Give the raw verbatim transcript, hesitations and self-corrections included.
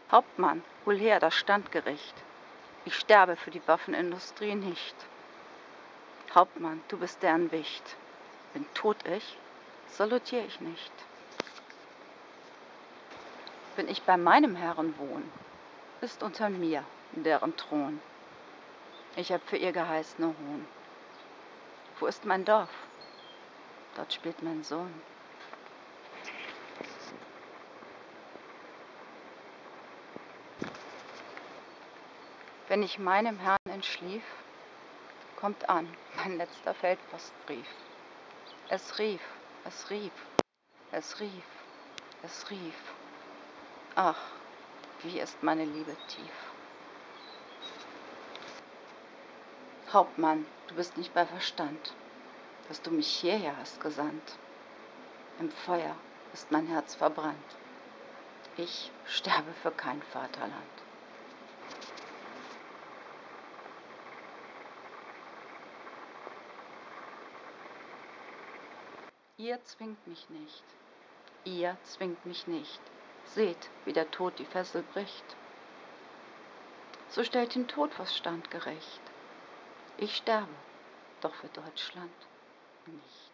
Hauptmann, hol her das Standgericht. Ich sterbe für die Waffenindustrie nicht. Hauptmann, du bist deren Wicht. Bin tot ich, salutier ich nicht. Bin ich bei meinem Herren wohn, ist unter mir deren Thron. Ich hab für ihr geheißne Hohn. Wo ist mein Dorf? Dort spielt mein Sohn. Wenn ich meinem Herrn entschlief, kommt an mein letzter Feldpostbrief. Es rief, es rief, es rief, es rief. Ach, wie ist meine Liebe tief. Hauptmann, du bist nicht bei Verstand, dass du mich hierher hast gesandt. Im Feuer ist mein Herz verbrannt. Ich sterbe für kein Vaterland. Ihr zwingt mich nicht, ihr zwingt mich nicht. Seht, wie der Tod die Fessel bricht. So stellt den Tod vors Standgerecht. Ich sterbe, doch für Deutschland nicht.